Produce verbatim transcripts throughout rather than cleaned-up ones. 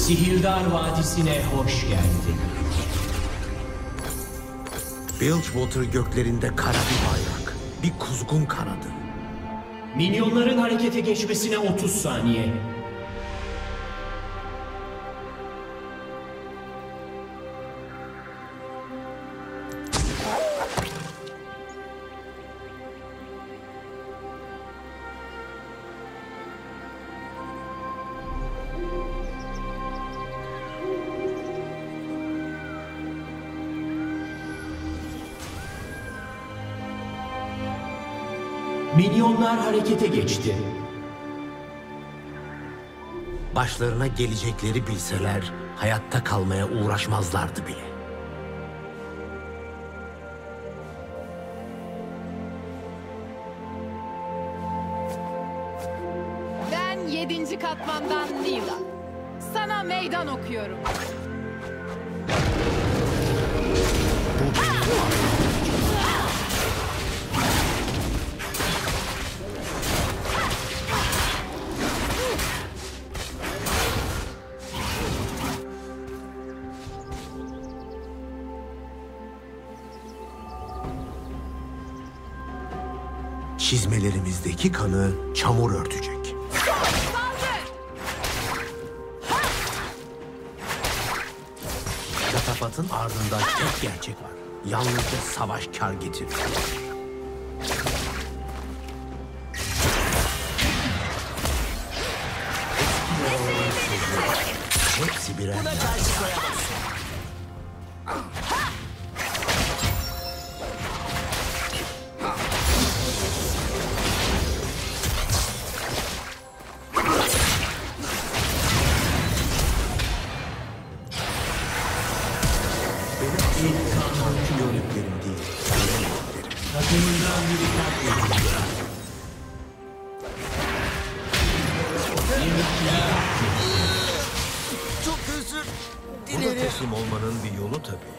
Sihirdar Vadisi'ne hoş geldin. Bilgewater göklerinde kara bir bayrak, bir kuzgun kanadı. Minyonların harekete geçmesine otuz saniye. Minyonlar harekete geçti. Başlarına gelecekleri bilseler hayatta kalmaya uğraşmazlardı bile. Ben yedinci katmandan Nila. Sana meydan okuyorum. Bu benim çizmelerimizdeki kanı çamur örtecek. Şatafatın ardında tek gerçek var. Yalnızca savaş kar getiriyor. Hepsi birer. Buna karşı koyamazsın. Takımından biri katledildi. Çok özür dilerim. Buna teslim olmanın bir yolu tabii.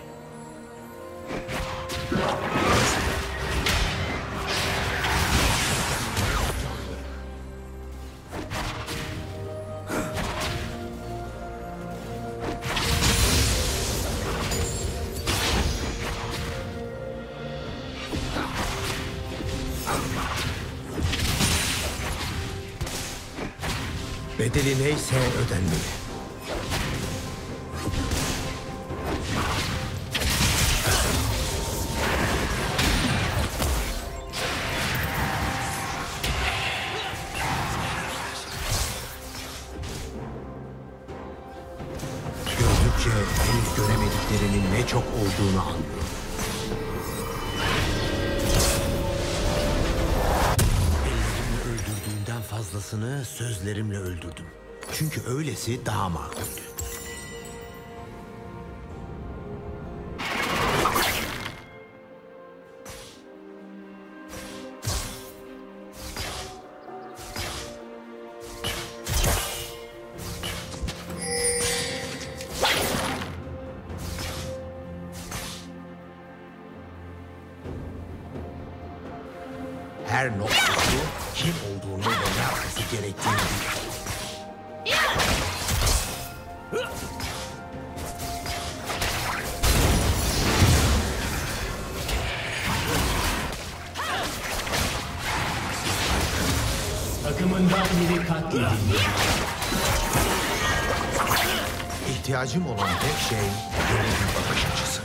Bedeli neyse ödenmeli. Gördükçe henüz göremediklerinin ne çok olduğunu anlıyorum. Öldürdüğünden fazlasını sözlerimle öldürdüm. Çünkü öylesi daha makuldü. Her noktası kim olduğunu ve ne yapması gerektiğini bilir. Takımından biri katledildi. İhtiyacım olan tek şey yeni bir bakış açısı.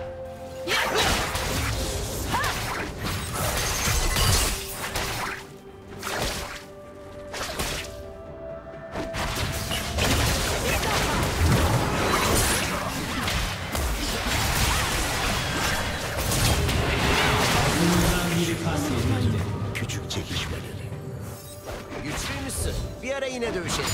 Küçük çekişmeleri. Güçlüymüşsün. Bir ara yine dövüşelim.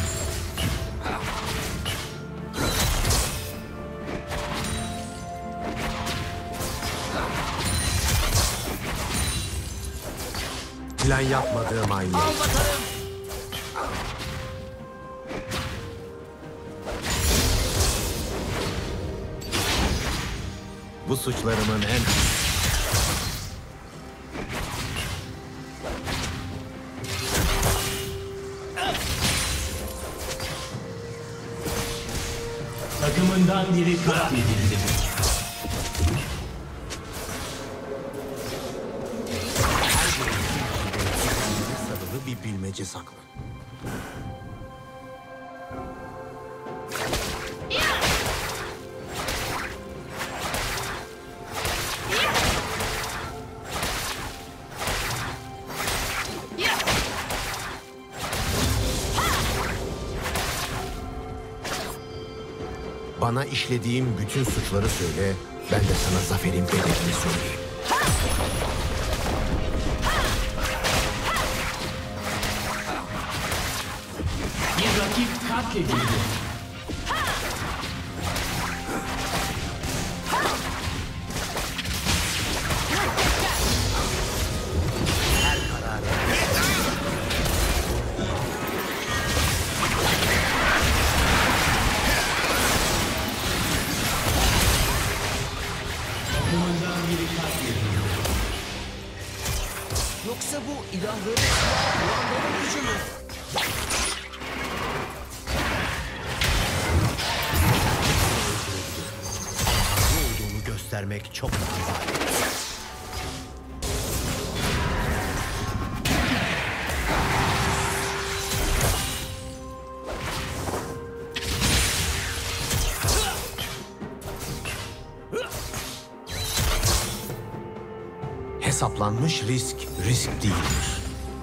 Plan yapmadığım aynı. Al bakalım. Bu suçlarımın en... takımından biri katledildi. Sarılı bir bilmece saklı. Bana işlediğim bütün suçları söyle, ben de sana zaferin bedelini söyleyeyim. Bir rakip katledildi. Her kararı Takımından biri katledildi. Yoksa bu ilahların silahı Kumandanın gücü mü? ne olduğunu göstermek çok daha kolay. Hesaplanmış risk, risk değildir.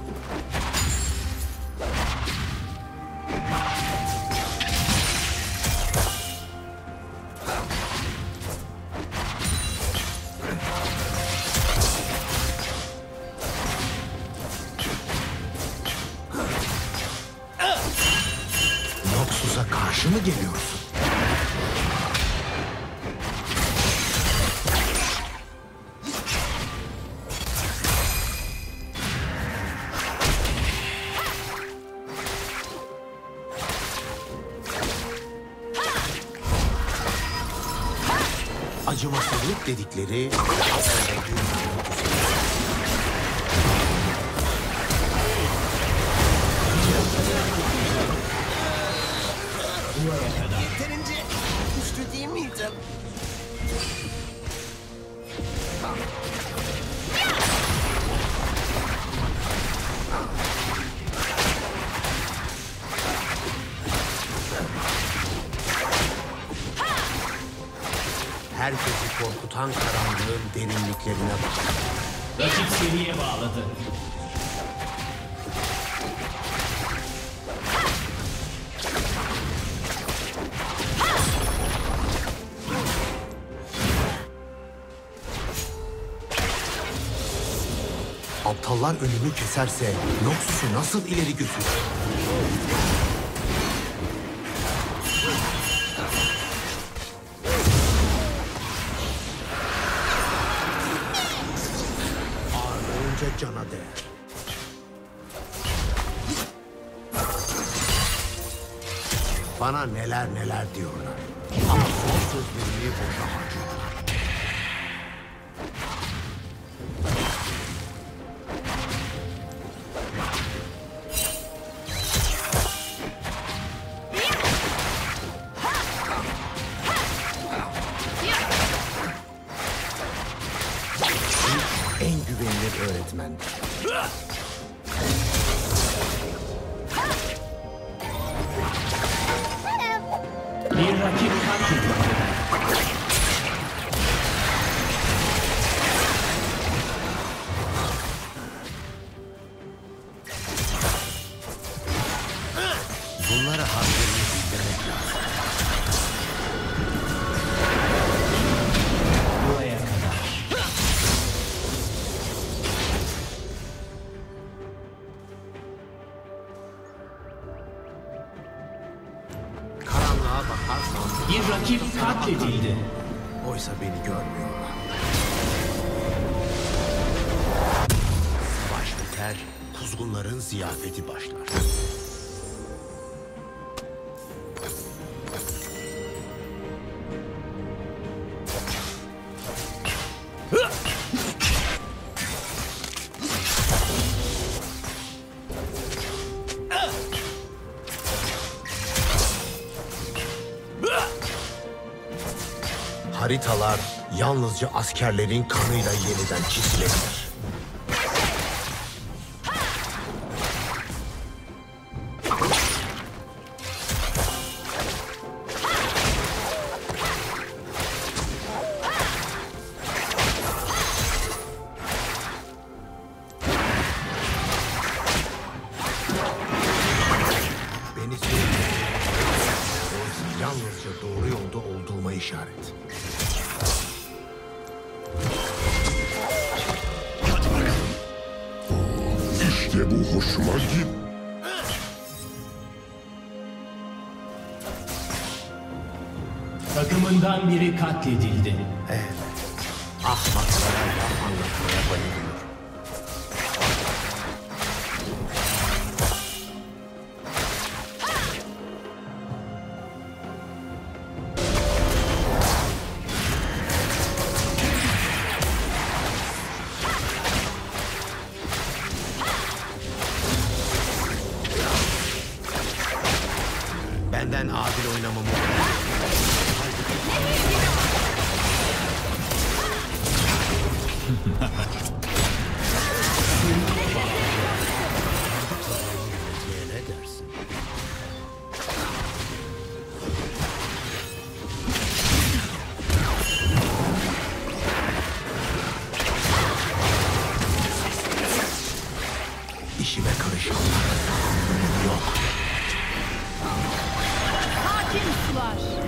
Noxus'a karşı mı geliyorsun? Acımasızlık dedikleri aslında dünyanın güzeli. Yeterince güçlü değil miydim? Herkesi korkutan karanlığın derinliklerine bak. Rakip seriye bağladı. Aptallar önünü keserse Noxus'u nasıl ileri götürür? Ağırlığınca cana değer. Bana neler neler diyorlar. Ama son sözlerini boşa harcıyorlar. En güvenilir öğretmen. Bir rakip katledildi. Bunlara harflerini bildirmek lazım. Buraya kadar. Karanlığa bakarsan Bir rakip katledildi. oysa beni görmüyorlar. Savaş biter, kuzgunların ziyafeti başlar. haritalar yalnızca askerlerin kanıyla yeniden çizilebilir. Beni sevdiğin yalnızca doğru yolda olduğuma işaret. İşte bu hoşuma gitti. Takımından biri katledildi. Evet. Ahmaklara laf anlatmaya bayılıyor. Benden adil oynamamı ne dersin? İşime karışanlar yok. Sakin sular.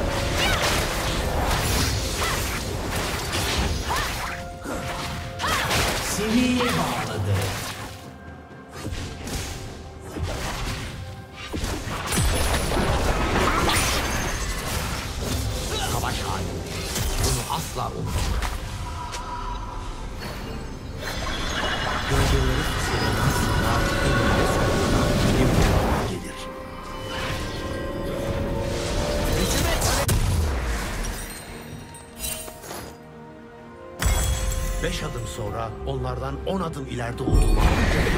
Seviyeye bağladı. Savaş halinde. Bunu asla unutma. Gölgeleri fısıldanan sınav eninde sonunda benim yanıma gelir. Beş adım sonra onlardan on adım ileride olduğumu anlayacağım.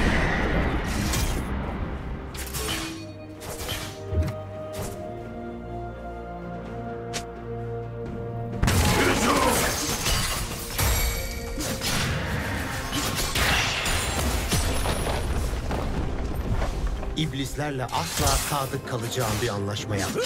İblislerle asla sadık kalacağım bir anlaşma yaptım.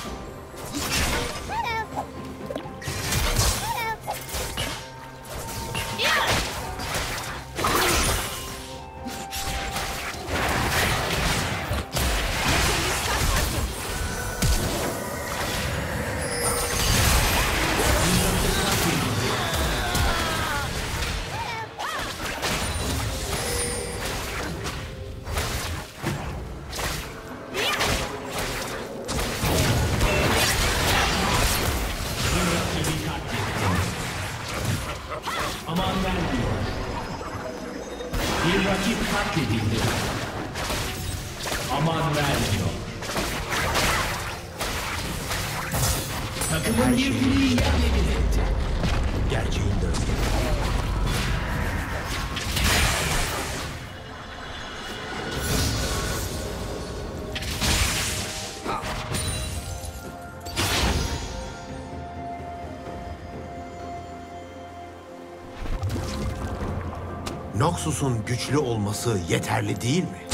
Aman vermiyor. Bir rakip katledildi. Aman vermiyor. Takımın bir kuleyi yerle bir etti. Gerçeğin döndü. Noxus'un güçlü olması yeterli değil mi?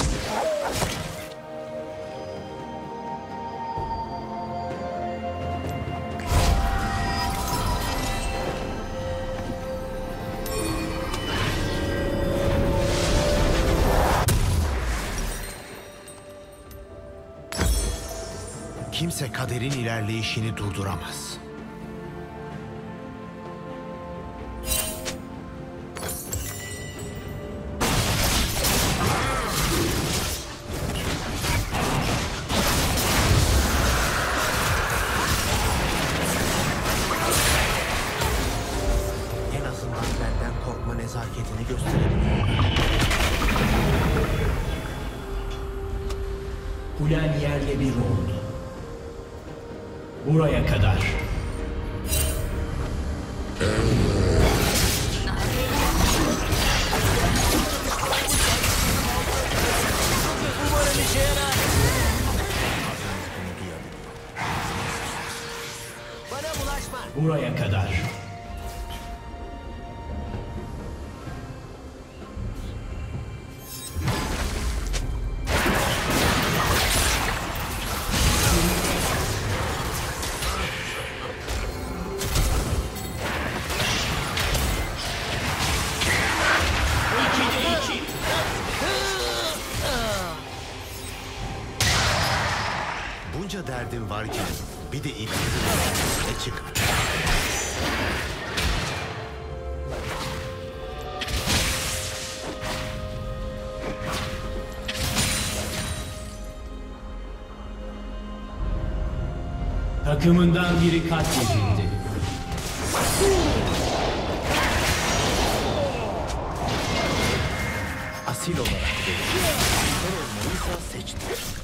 Kimse kaderin ilerleyişini durduramaz. En azından benden korkma nezaketini gösterebiliyor. Kulen yerle bir oldu. Buraya kadar. Umarım işe yarar. Bana bulaşma. Buraya kadar. Bunca derdin varken bir de ilk ne çıkar? Takımından biri katledildi. Asil olarak değil. Lider olmayı seçtim.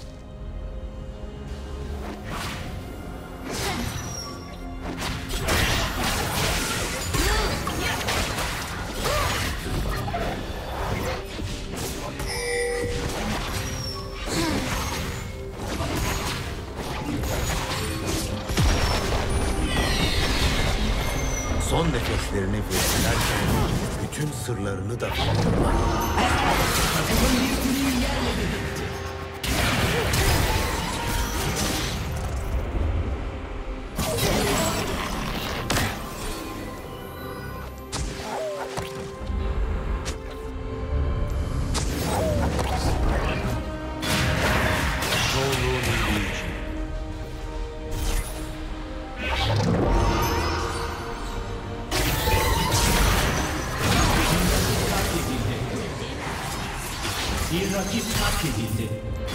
Son nefeslerini verirlerken bütün sırlarını da bilirler. Takımın bir kuleyi yerle bir etti. Çoğunluğun iyiliği için. Bir rakip katledildi.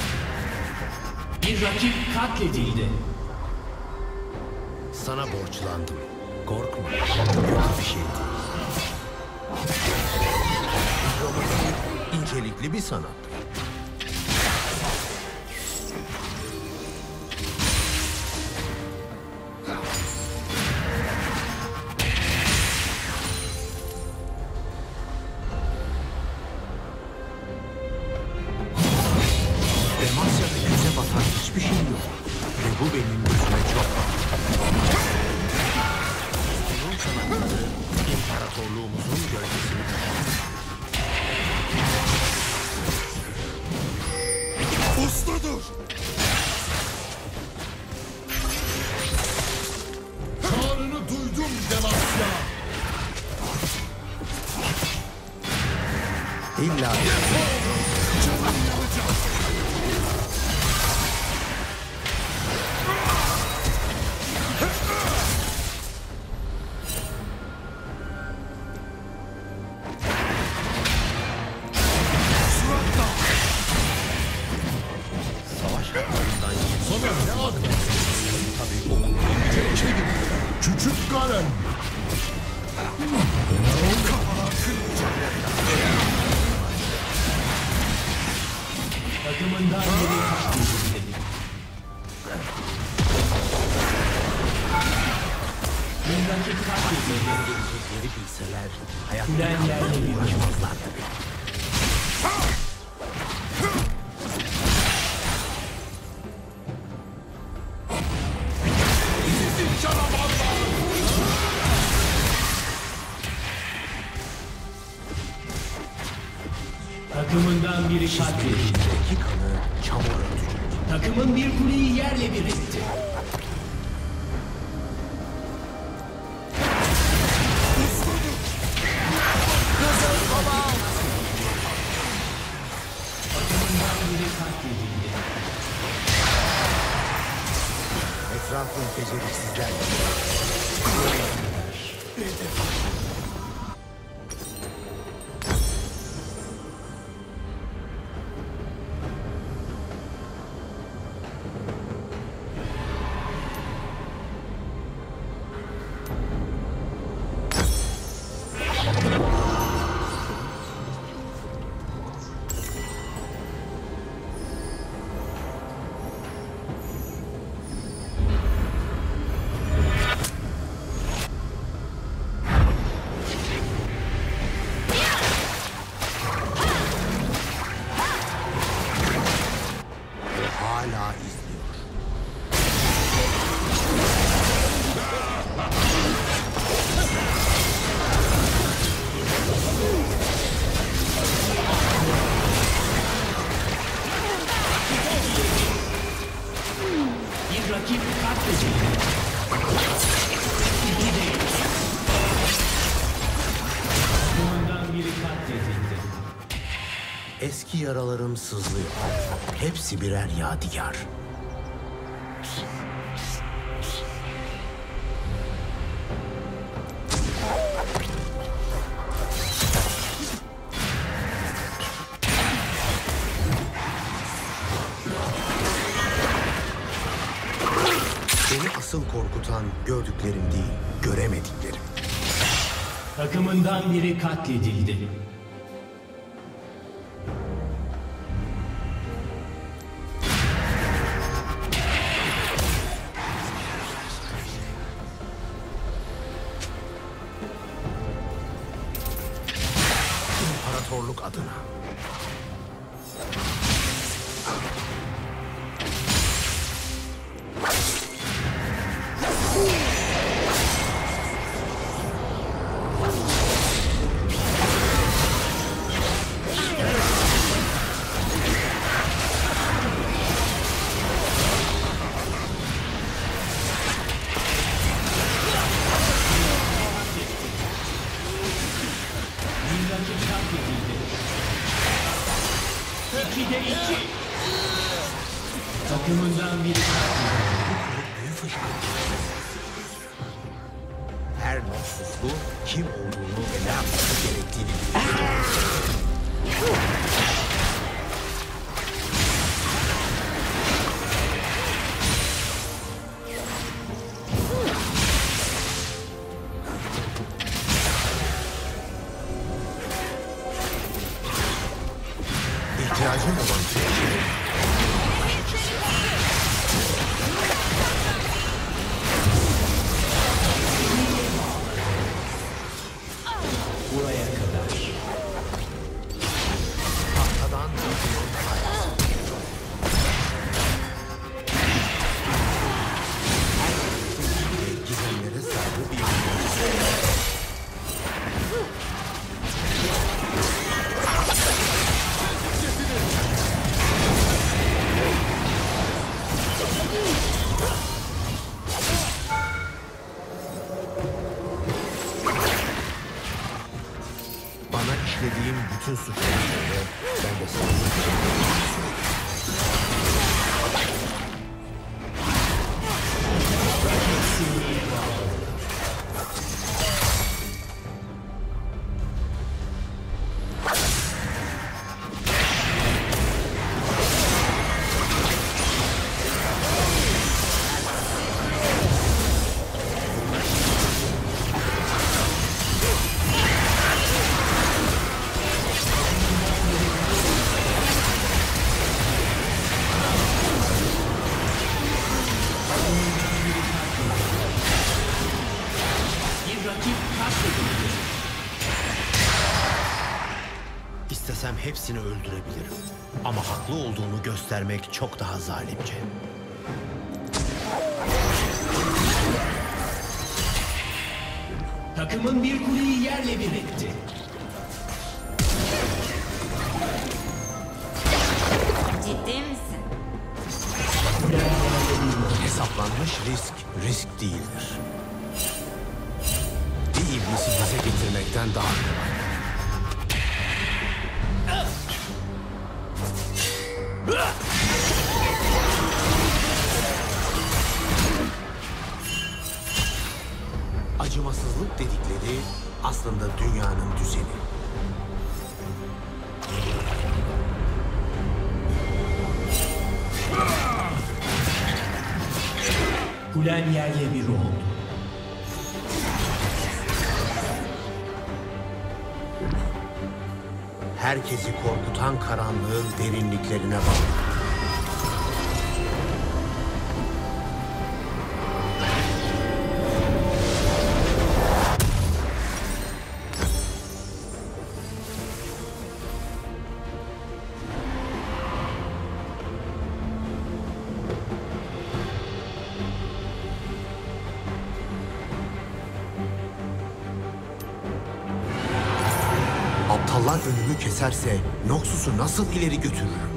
Bir rakip katledildi. Sana borçlandım. Korkma. Kötü bir şey değil. Diplomasi incelikli bir sanattır. Demasya'da göze batan hiçbir şey yok. Ve bu benim gözüme çok batıyor. Bunun sanatları imparatorluğumuzun gölgesini Ustadır. Çağrını duydum Demasya. İlla savaş hatlarından Sana ne akıl? Tabii okul gidecek şey gibi. Küçük kalem. Takımından biri katledildi. Bir rakip katledildi. Geri bilseler hayatta Kulen yerle bir etti. uğraşmazlardı. Takımından biri katledildi. İki kanı çamur ötecek. Takımın bir kuleyi yerle bir etti. Takımından biri katledildi. Etrafın beceriksizler. katledildi. Eski yaralarım sızlıyor. Hepsi birer yadigar. Beni asıl korkutan gördüklerim değil, göremediklerim. Takımından biri katledildi. İmparatorluk adına. Bir rakip katledildi. İkide iki. Takımından biri katledildi. Her Noxuslu kim olduğunu ve ne yapması gerektiğini bilir. İhtiyacım olan şey. Buraya kadar. Tahtadan gizemlere saygı bir bana işlediğim bütün suçları ben de sana Bir rakip katledildi. İstesem hepsini öldürebilirim. Ama haklı olduğunu göstermek çok daha zalimce. Takımın bir kuleyi yerle bir etti. Ciddi misin? Hesaplanmış risk, risk değildir. Bir iblisi bize getirmekten daha kolay. Acımasızlık dedikleri aslında dünyanın düzeni. Kulen yerle bir oldu. Herkesi korkutan karanlığın derinliklerine bak. Aptallar önümü keserse Noxus'u nasıl ileri götürürüm?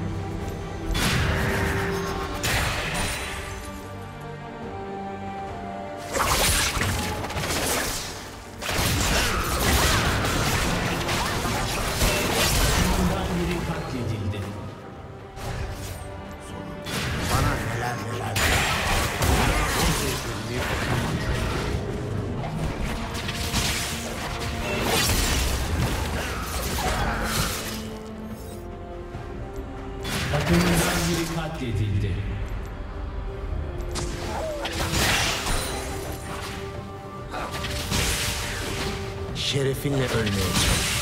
biri katledildi. Şerefinle ölmeye çalış.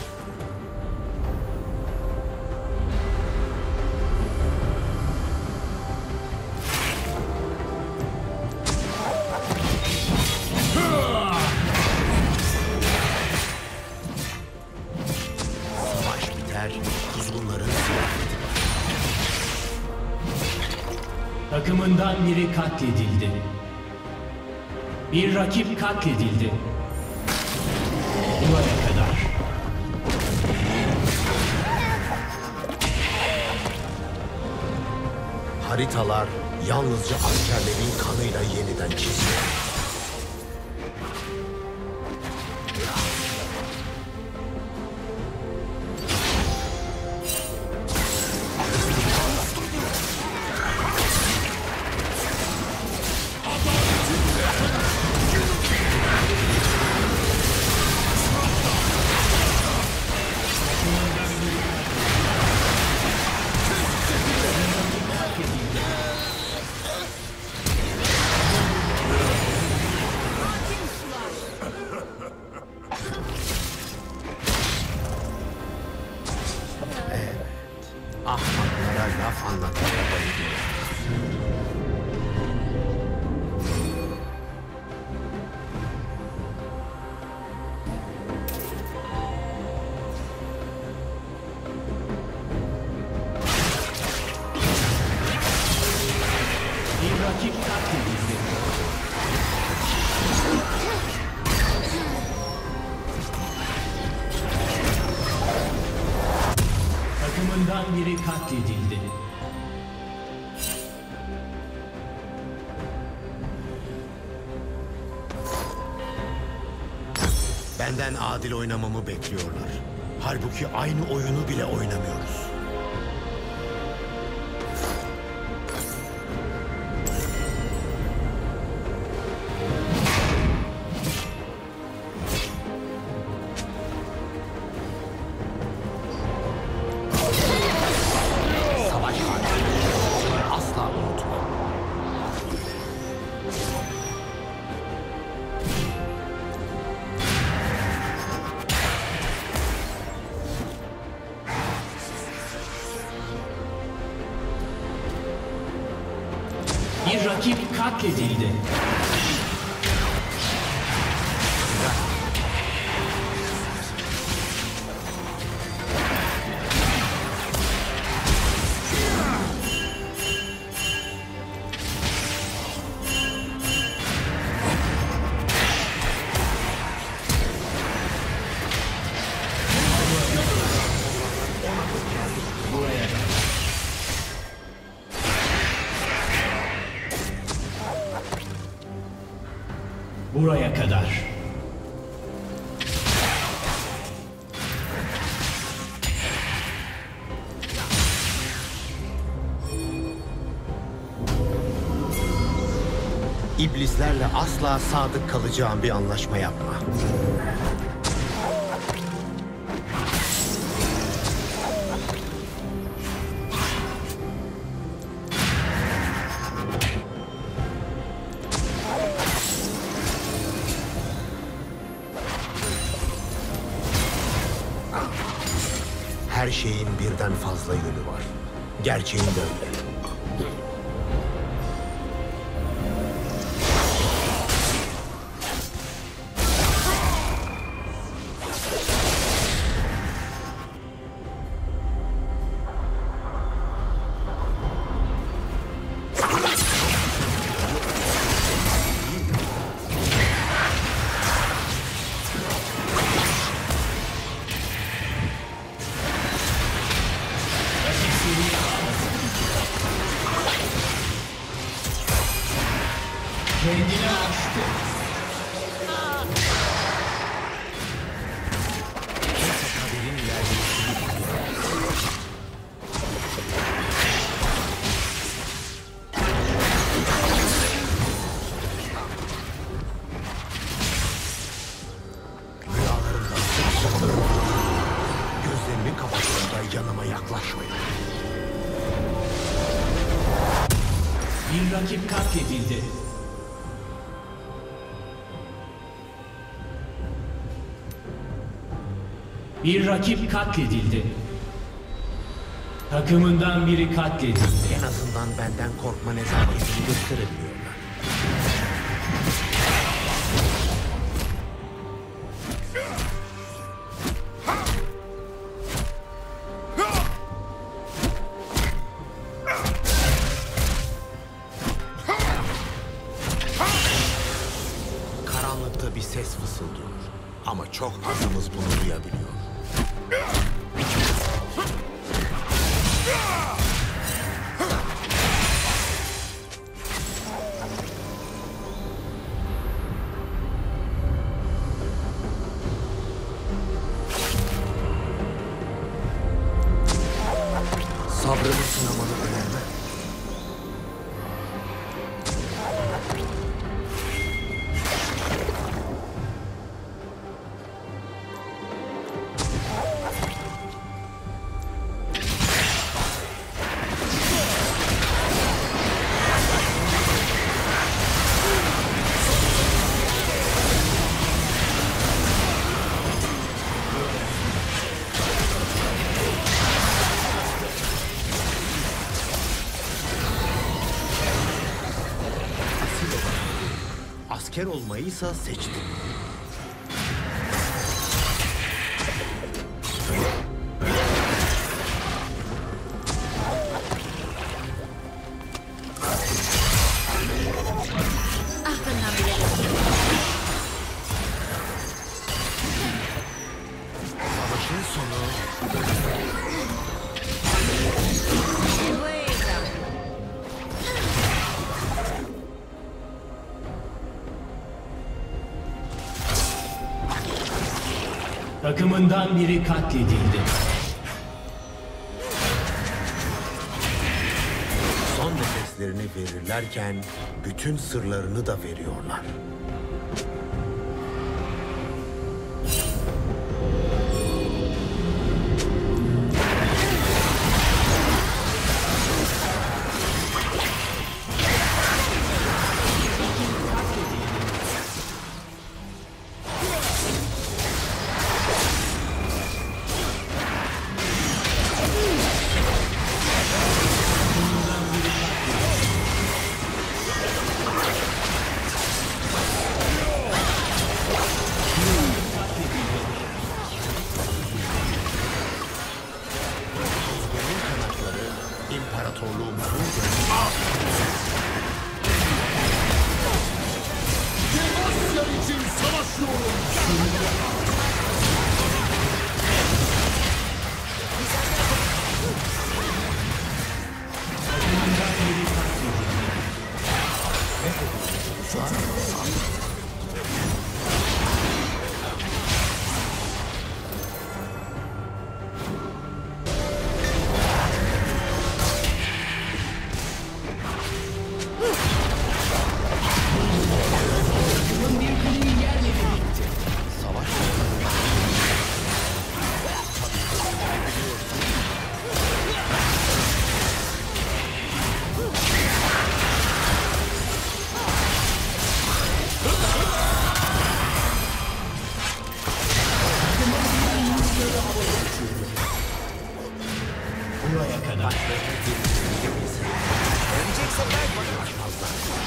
Savaş biter, kuzgunların ziyareti. Takımından biri katledildi. Bir rakip katledildi. Buraya kadar. Haritalar yalnızca askerlerin kanıyla yeniden çiziliyor. Ahmaklara laf anlatmaya bayılıyor. Bir rakip katledildi. Takımından biri katledildi. Benden adil oynamamı bekliyorlar. Halbuki aynı oyunu bile oynamıyoruz. Savaş halinde asla unutma. Bir rakip katledildi. Buraya kadar. İblislerle asla sadık kalacağım bir anlaşma yapma. Her şeyin birden fazla yönü var. Gerçeğin de öyle. Kendini aştı. Rüyalarımda sık sık ölürüm. Gözlerimi kapattığımda yanıma yaklaşmayın. Bir rakip katledildi. Bir rakip katledildi. Takımından biri katledildi. En azından benden korkma nezaketini gösterebiliyorlar. Karanlıkta bir ses fısıldıyor. Ama çok azımız bunu duyabiliyor. Sabrımı sınamalı önemli. Asker olmayıysa seçtim. Aklından bile geçiyor. Savaşın sonu Bu yüzden. Takımından biri katledildi. son nefeslerini verirlerken bütün sırlarını da veriyorlar. İmparatorluğumuzun Demacia için savaşıyorum. Buraya kadar. Ölecekse ben bana fazla.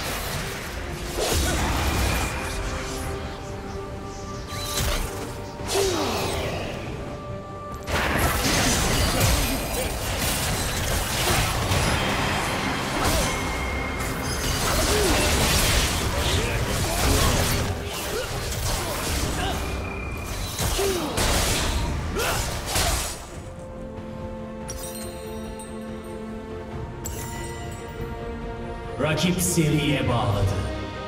Rakip seriye bağladı.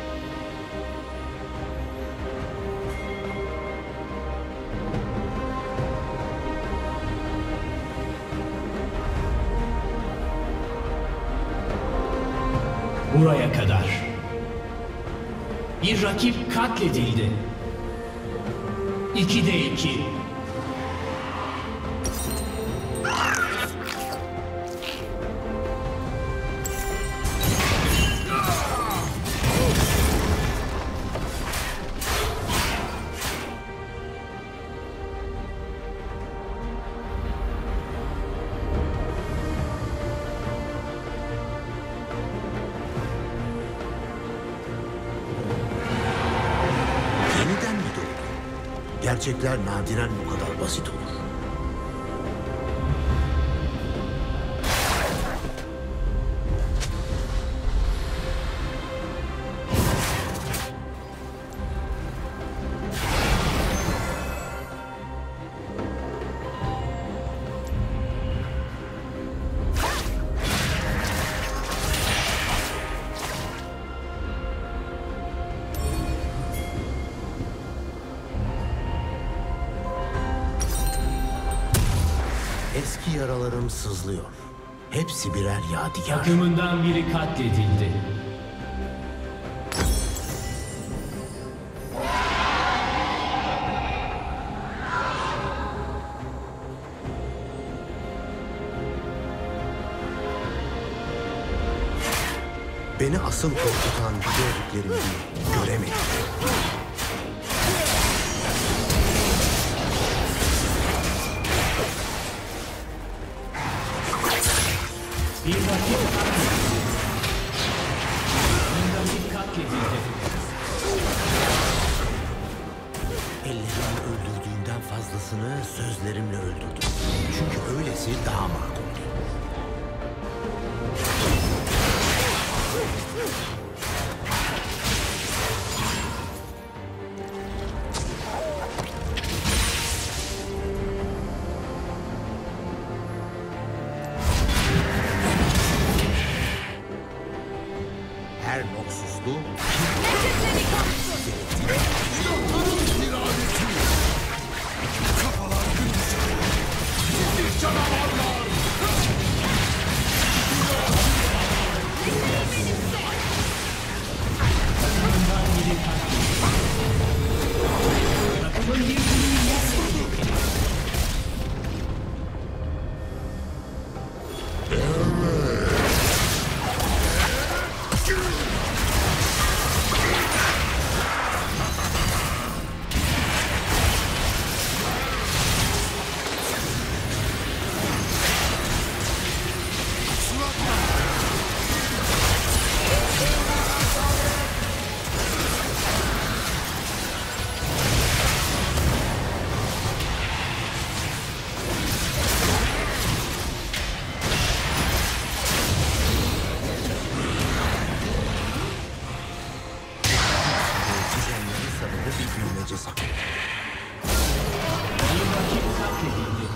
Buraya kadar. Bir rakip katledildi. İkide iki. Gerçekler nadiren bu kadar basit olur. Eski yaralarım sızlıyor. Hepsi birer yadigar. Takımından biri katledildi. Beni asıl korkutan gördüklerimi değil, göremedim. Bir rakip katledildi. Bir rakip katledildi. Ellerimle öldürdüğümden fazlasını sözlerimle öldürdüm. Çünkü öylesi daha makul. Her noksuzluğu bir bilmece saklı. Bir rakip katledildi.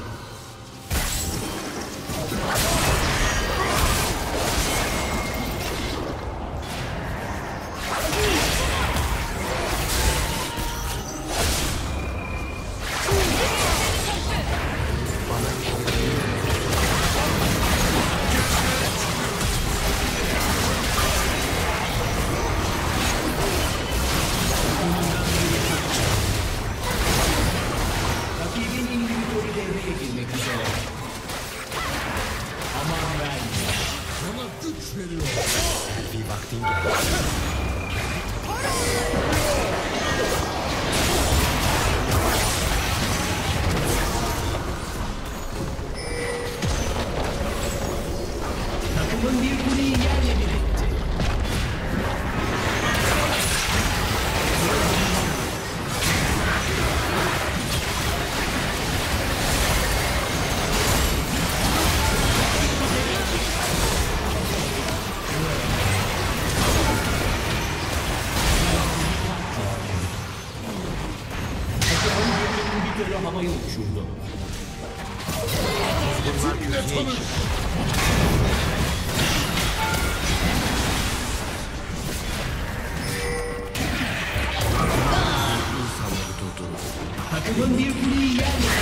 Rakibin individörü devreye girmek üzere. Aman ben. Sana güç veriyor. Bir vaktin geldi. Takımın bir kuleyi yerle bir etti. Takımın bir individörü havaya uçurdu. Bunlar kötüye için. İnsanları durdurur. Takımın bir kuleyi yerle.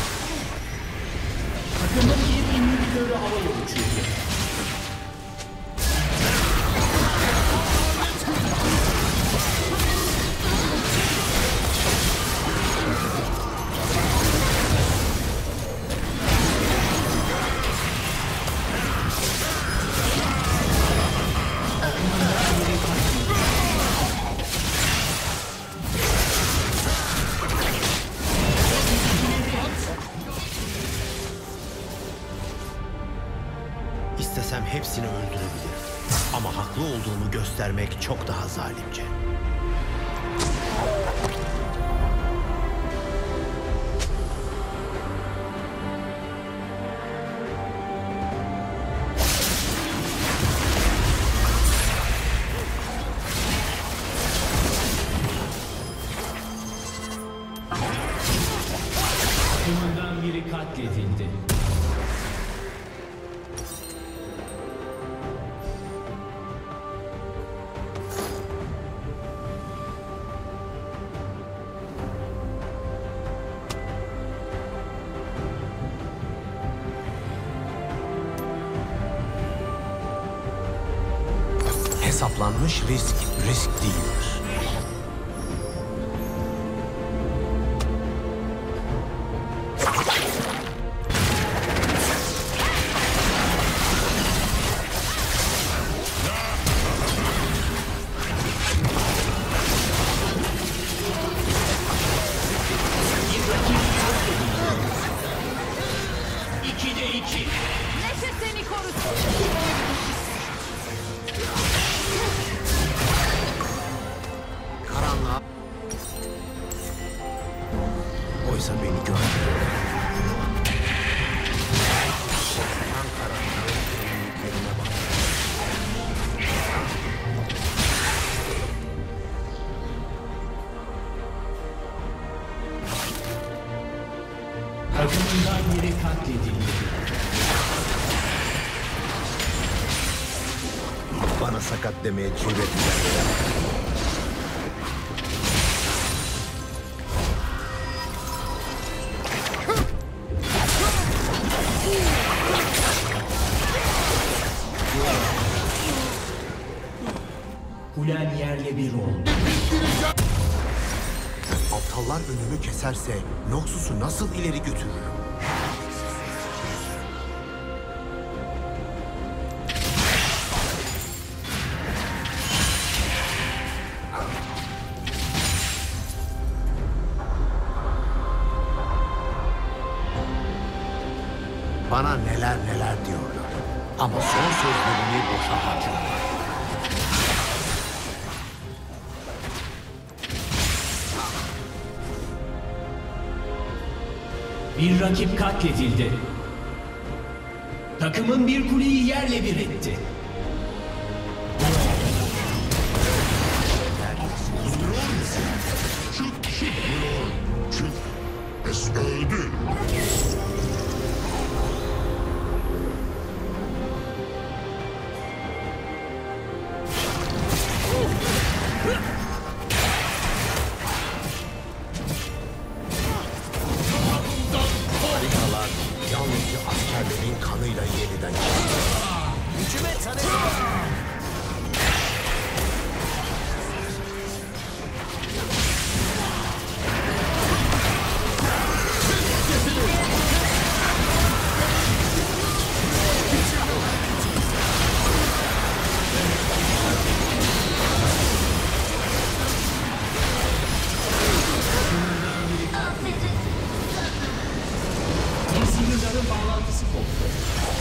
Takımın bir individörü havaya uçurdu. İstesem hepsini öldürebilirim. Ama haklı olduğumu göstermek çok daha zalimce. Takımından biri katledildi. Hesaplanmış risk, risk değildir. İkide iki. Neşe seni korusun. Karanlığa. Oysa beni görmüyor. Korkutan karanlığın derinliklerine bak. Takımından biri katledildi. Bana sakat demeye cüret eder. Kulen yerle bir oldu. Aptallar önümü keserse Noxus'u nasıl ileri götürürüm? Bana neler neler diyorlar. Ama son sözlerini boşa harcıyorlar. Bir rakip katledildi. Takımın bir kuleyi yerle bir etti. Es öldü. Harikalar yalnızca askerlerin kanıyla yeniden çıkıyor. Hücum et hadi. Bir sihirlerin bağlantısı koptu.